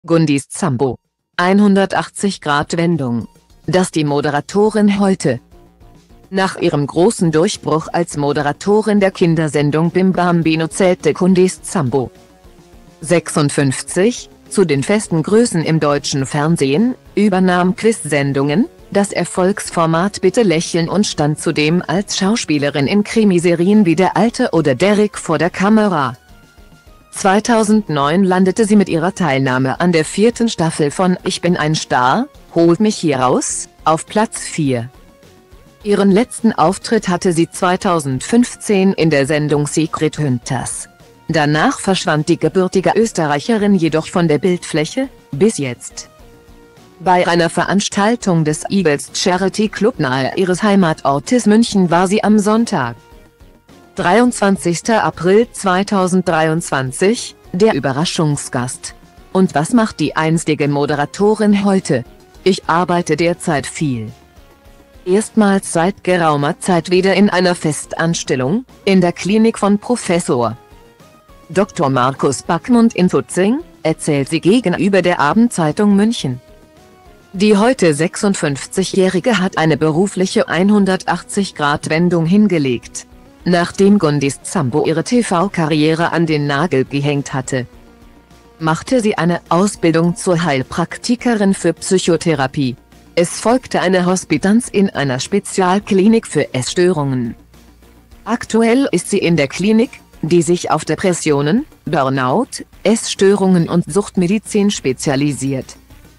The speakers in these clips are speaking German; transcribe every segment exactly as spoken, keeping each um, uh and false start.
Gundis Zambo. hundertachtzig Grad Wendung. Dass die Moderatorin heute. Nach ihrem großen Durchbruch als Moderatorin der Kindersendung Bim Bambino zählte Gundis Zambo, sechsundfünfzig, zu den festen Größen im deutschen Fernsehen, übernahm Quiz-Sendungen, das Erfolgsformat Bitte lächeln und stand zudem als Schauspielerin in Krimiserien wie Der Alte oder Derrick vor der Kamera. zweitausendneun landete sie mit ihrer Teilnahme an der vierten Staffel von Ich bin ein Star, holt mich hier raus, auf Platz vier. Ihren letzten Auftritt hatte sie zweitausendfünfzehn in der Sendung Secret Hunters. Danach verschwand die gebürtige Österreicherin jedoch von der Bildfläche, bis jetzt. Bei einer Veranstaltung des Eagles Charity Club nahe ihres Heimatortes München war sie am Sonntag, dreiundzwanzigster April zweitausenddreiundzwanzig, der Überraschungsgast. Und was macht die einstige Moderatorin heute? Ich arbeite derzeit viel. Erstmals seit geraumer Zeit wieder in einer Festanstellung, in der Klinik von Professor Doktor Markus Backmund in Tutzing, erzählt sie gegenüber der Abendzeitung München. Die heute sechsundfünfzigjährige hat eine berufliche hundertachtzig Grad Wendung hingelegt, nachdem Gundis Zambo ihre T V-Karriere an den Nagel gehängt hatte. Machte sie eine Ausbildung zur Heilpraktikerin für Psychotherapie. Es folgte eine Hospitanz in einer Spezialklinik für Essstörungen. Aktuell ist sie in der Klinik, die sich auf Depressionen, Burnout, Essstörungen und Suchtmedizin spezialisiert,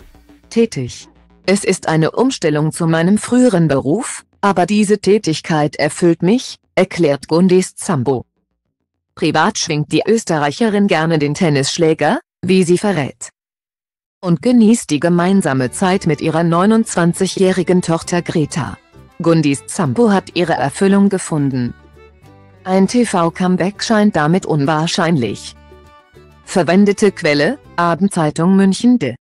tätig. Es ist eine Umstellung zu meinem früheren Beruf, aber diese Tätigkeit erfüllt mich, erklärt Gundis Zambo. Privat schwingt die Österreicherin gerne den Tennisschläger, wie sie verrät, und genießt die gemeinsame Zeit mit ihrer neunundzwanzigjährigen Tochter Greta. Gundis Zambo hat ihre Erfüllung gefunden. Ein T V-Comeback scheint damit unwahrscheinlich. Verwendete Quelle: Abendzeitung München. De